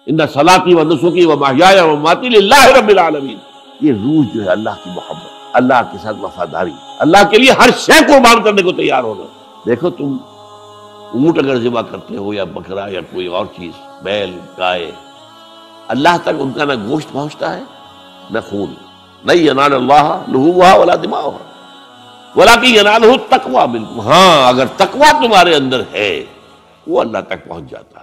इन्ना सलाती व नुसुकी व महयाया व ममाती लिल्लाहि रब्बिल आलमीन। ये रूह जो है अल्लाह की मोहब्बत, अल्लाह के साथ वफादारी, अल्लाह के लिए हर शय कुर्बान करने को तैयार होना। देखो तुम ऊंट अगर ज़िबा करते हो या बकरा या कोई और चीज, बैल गाय, अल्लाह तक उनका ना गोश्त पहुंचता है न खून। नहीं यनाल अल्लाह लुहुहा वला दिमाउहा वलाकिन यनालुहु तक़वा मिनकुम। हाँ, अगर तकवा तुम्हारे अंदर है वो अल्लाह तक पहुंच जाता है।